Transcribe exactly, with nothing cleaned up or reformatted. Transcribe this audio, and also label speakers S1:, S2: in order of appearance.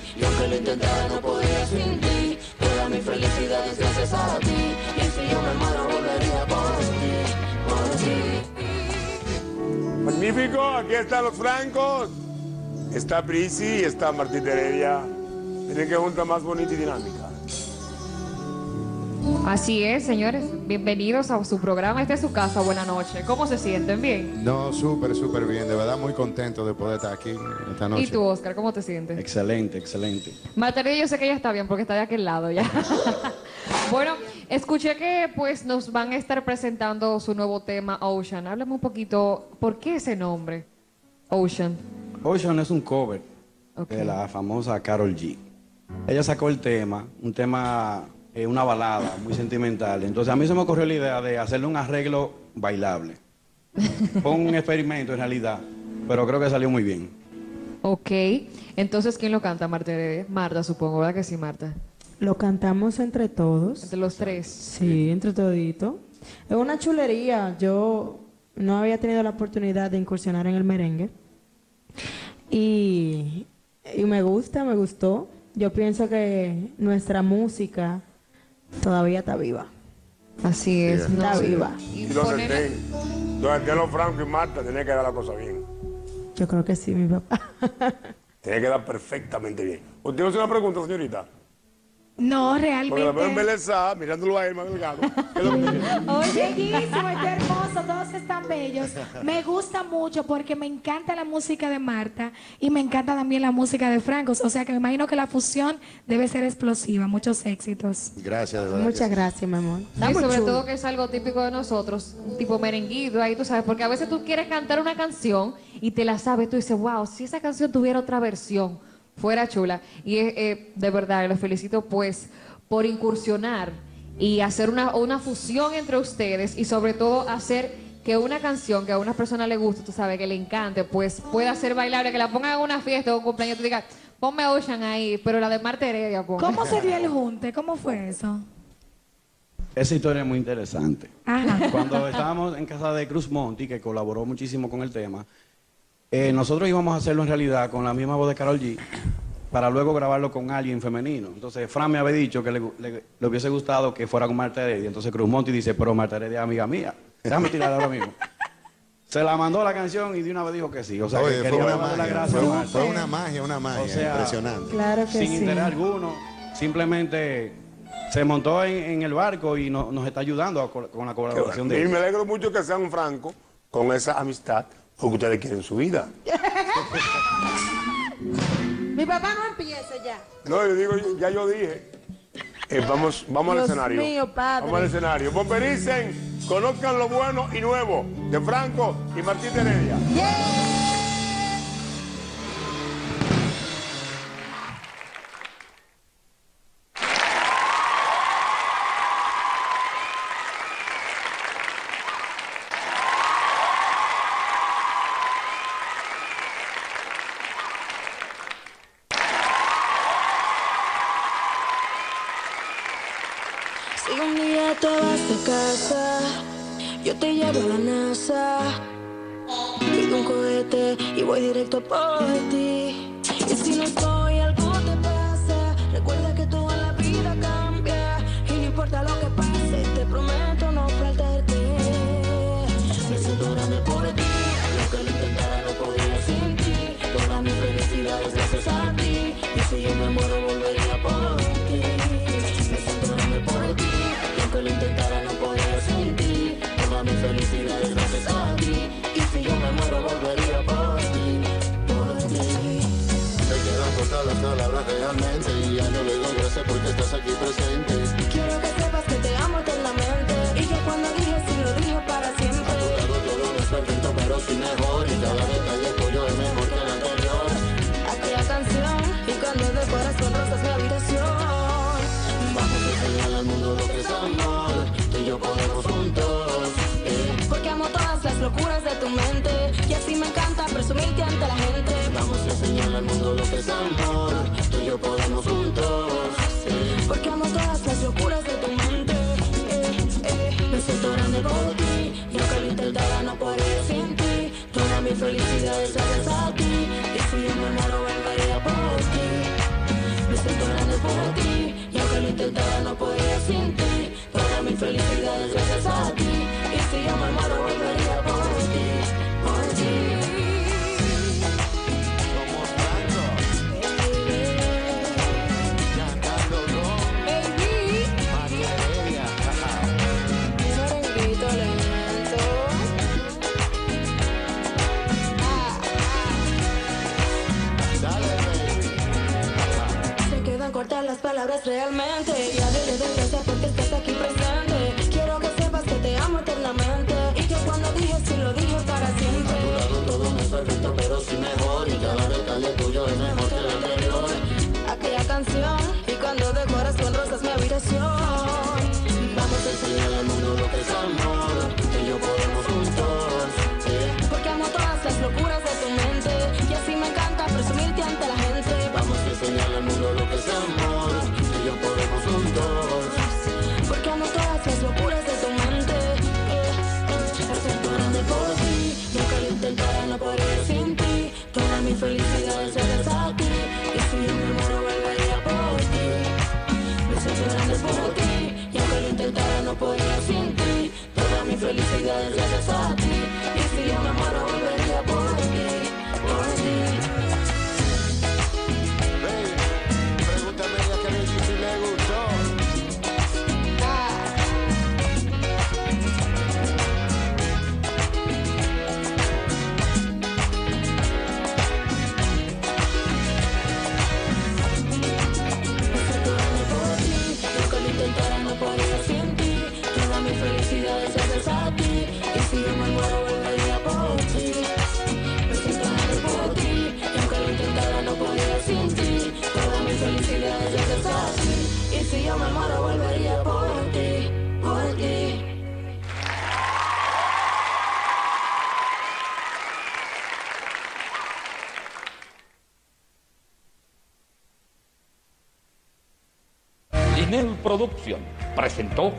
S1: y aunque lo intentara no podría sin ti. Toda mi felicidad es gracias a ti, y si yo me muero volvería por ti, por ti.
S2: Magnífico, aquí están los francos. Está Prisi y está Martín Heredia. Tienen que junta más bonita y dinámica.
S3: Así es, señores. Bienvenidos a su programa. Esta es su casa. Buenas noches. ¿Cómo se sienten? ¿Bien?
S4: No, súper, súper bien. De verdad, muy contento de poder estar aquí esta noche.
S3: ¿Y tú, Oscar? ¿Cómo te sientes?
S5: Excelente, excelente.
S3: Marta, yo sé que ella está bien porque está de aquel lado ya. Bueno, escuché que pues nos van a estar presentando su nuevo tema, Ocean. Háblame un poquito, ¿por qué ese nombre? Ocean.
S5: Ocean es un cover
S3: Okay.
S5: de la famosa Karol G. Ella sacó el tema, un tema, eh, una balada muy sentimental. Entonces a mí se me ocurrió la idea de hacerle un arreglo bailable. Fue un experimento en realidad, pero creo que salió muy bien.
S3: Ok. Entonces, ¿quién lo canta, Marta Heredia? Marta, supongo, ¿verdad que sí, Marta?
S6: Lo cantamos entre todos.
S3: Entre los tres.
S6: Sí, entre todito. Es una chulería. Yo no había tenido la oportunidad de incursionar en el merengue. Y, y me gusta, me gustó. Yo pienso que nuestra música todavía está viva.
S3: Así es.
S2: Sí,
S6: Está
S3: no,
S6: viva.
S2: Y donde estén, donde estén los francos y Marta, tiene que dar la cosa bien.
S6: Yo creo que sí, mi papá.
S2: Tiene que dar perfectamente bien. ¿Usted tiene una pregunta, señorita?
S7: No,
S2: Porque la veo
S7: realmente.
S2: embelesada, mirándolo a él más delgado. ¿Qué es lo que usted quiere?
S7: Oye, bellísimo, está hermoso, todos están bellos. Me gusta mucho porque me encanta la música de Marta y me encanta también la música de Francos. O sea que me imagino que la fusión debe ser explosiva. Muchos éxitos.
S4: Gracias, de verdad.
S6: Muchas
S4: que sí.
S6: gracias, mi amor. Está
S3: Y
S6: muy
S3: sobre
S6: chulo.
S3: todo que es algo típico de nosotros, un tipo merenguito ahí, tú sabes, porque a veces tú quieres cantar una canción y te la sabes, tú dices, wow, si esa canción tuviera otra versión, fuera chula. Y eh, eh, de verdad, los felicito pues por incursionar y hacer una, una fusión entre ustedes y sobre todo hacer que una canción que a una persona le guste, tú sabes, que le encante, pues pueda ser bailable, que la pongan en una fiesta o un cumpleaños, tú digas, ponme Ocean ahí, pero la de Marta Heredia, ponme.
S7: ¿Cómo se dio el junte? ¿Cómo fue eso?
S5: Esa historia es muy interesante.
S7: Ajá.
S5: Cuando estábamos en casa de Cruz Monti, que colaboró muchísimo con el tema, eh, nosotros íbamos a hacerlo en realidad con la misma voz de Karol G, para luego grabarlo con alguien femenino. Entonces, Fran me había dicho que le, le- le hubiese gustado que fuera con Marta Heredia. Entonces, Cruz Monti dice, pero Marta Heredia es amiga mía. Déjame tirarla ahora mismo. Se la mandó la canción y de una vez dijo que sí. O sea,
S4: Oye,
S5: que
S4: fue
S5: quería
S4: una
S5: darle la
S4: magia,
S5: gracia
S4: fue,
S5: a
S4: un-
S5: Marta.
S4: fue una magia, una magia,
S5: O sea,
S4: impresionante.
S6: Claro que
S5: Sin
S6: sí.
S5: interés alguno, simplemente se montó en, en el barco y no- nos está ayudando a col- con la
S2: Qué
S5: colaboración
S2: bueno.
S5: de
S2: Y me
S5: ella.
S2: alegro mucho que sean francos con esa amistad, porque ustedes quieren su vida.
S8: Mi papá no empiece ya.
S2: No, yo digo, ya yo dije. Eh, vamos vamos al
S8: Dios
S2: escenario.
S8: mío, padre.
S2: Vamos al escenario. Bombericen, conozcan lo bueno y nuevo de Franco y Martín Heredia.
S1: Si un día te vas de casa, yo te llevo a la NASA. Pido un cohete y voy directo por ti. Y si no estoy, algo te pasa. Recuerda que toda la vida cambia. Y no importa lo que pase, te prometo no faltarte. Me siento grande por ti. Lo que lo intentara no podría sin ti. Toda mi felicidad es gracias a ti. Y si yo me muero, volvería por ti. Me siento grande por ti. Y aunque lo intentara no podría sin ti. Toda mi felicidad es gracias a ti. Y si yo me muero, volvería por ti. Por ti.
S4: Te quedan cortas las palabras realmente y ya no le doy gracias porque estás aquí presente.
S1: Quiero que sepas que te amo eternamente. Y que cuando dije sí, lo dije para siempre.
S4: Todo, todo no es perfecto, pero sí mejor. Y cada detalle tuyo es mejor que el anterior.
S1: Aquella canción y cuando de corazón rosas mi habitación.
S4: Vamos a enseñarle al mundo lo que es amor. Tú y yo podemos juntos. eh.
S1: Porque amo todas las locuras de tu mente. Y así me encanta presumirte ante la gente.
S4: Vamos a enseñarle al mundo lo que es amor. Tú y yo podemos juntos. eh.
S1: Porque amo todas las locuras de tu mente. Eh, eh, me siento grande por ti. Y aunque lo intentara no podría sin ti. Toda mi felicidad es gracias a ti. Y si yo me muero volvería por ti. importan las palabras realmente. Y a Dios le doy gracias porque estás aquí presente. Quiero que sepas que te amo eternamente. Y que cuando dije sí lo dije para siempre.
S4: A tu lado todo no es perfecto, pero sí mejor. Y cada detalle tuyo es mejor que el anterior.
S1: Aquella canción y cuando decoras con rosas mi habitación.
S4: Vamos a enseñar al mundo lo que es amor. Tú y yo podemos juntos, sí.
S1: Porque amo todas las locuras de tu mente. Y así me encanta presumirte ante la gente.
S4: Vamos a enseñar al mundo lo que es amor. Tú y yo podemos juntos.
S1: Porque amo todas las locuras de tu mente.
S4: Estoy llorando por ti.
S1: Nunca lo intentara, no podría sin ti. Toda mi felicidad es gracias a ti. Y si yo me muero, volvería por ti. Me siento grande por ti. Y aunque lo intentara, no podría sin ti. Toda mi felicidad es gracias a ti. Y si yo me muero, volvería por ti. Por ti.
S2: Pregúntame a Karol G si le gustó.
S1: Nunca lo intentara, no podría sin ti. Toda mi felicidad es gracias a ti. Y si yo me muero, volvería por ti. Me siento grande por ti. Y aunque lo intentara, no podría sin ti. Toda mi felicidad es gracias a ti. Y si yo me muero, volvería por ti. Por ti.
S9: Linel Producción presentó